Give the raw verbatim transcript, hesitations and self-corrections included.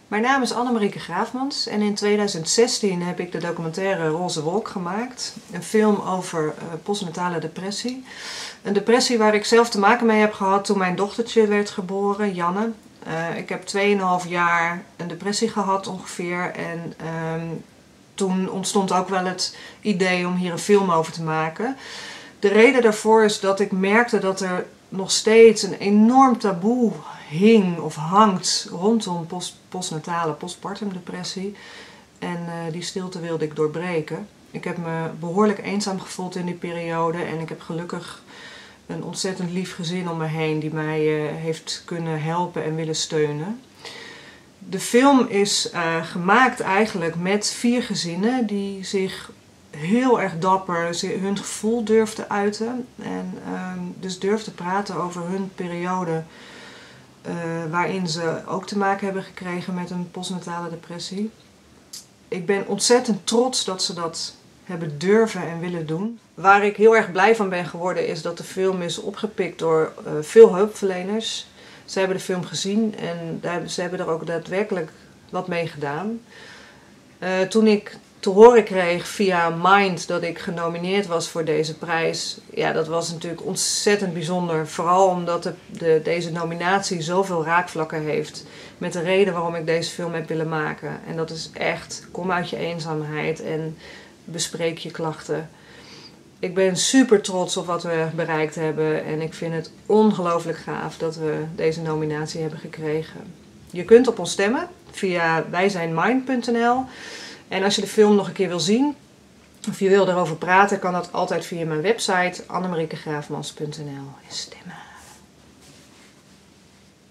Mijn naam is Annemarieke Graafmans en in tweeduizend zestien heb ik de documentaire Roze Wolk gemaakt. Een film over uh, postnatale depressie. Een depressie waar ik zelf te maken mee heb gehad toen mijn dochtertje werd geboren, Janne. Uh, ik heb tweeënhalf jaar een depressie gehad ongeveer en uh, toen ontstond ook wel het idee om hier een film over te maken. De reden daarvoor is dat ik merkte dat er nog steeds een enorm taboe hing of hangt rondom post, postnatale, postpartum depressie. En uh, die stilte wilde ik doorbreken. Ik heb me behoorlijk eenzaam gevoeld in die periode en ik heb gelukkig een ontzettend lief gezin om me heen die mij uh, heeft kunnen helpen en willen steunen. De film is uh, gemaakt eigenlijk met vier gezinnen die zich heel erg dapper hun gevoel durfden uiten. En uh, dus durfden praten over hun periode uh, waarin ze ook te maken hebben gekregen met een postnatale depressie. Ik ben ontzettend trots dat ze dat hebben durven en willen doen. Waar ik heel erg blij van ben geworden is dat de film is opgepikt door uh, veel hulpverleners. Ze hebben de film gezien en ze hebben er ook daadwerkelijk wat mee gedaan. Uh, toen ik te horen kreeg via Mind dat ik genomineerd was voor deze prijs, ja, dat was natuurlijk ontzettend bijzonder. Vooral omdat de, de, deze nominatie zoveel raakvlakken heeft met de reden waarom ik deze film heb willen maken. En dat is echt, kom uit je eenzaamheid en bespreek je klachten. Ik ben super trots op wat we bereikt hebben en ik vind het ongelooflijk gaaf dat we deze nominatie hebben gekregen. Je kunt op ons stemmen via wijzijnmind punt n l en als je de film nog een keer wil zien of je wil erover praten, kan dat altijd via mijn website annemarieke graafmans punt n l en stemmen.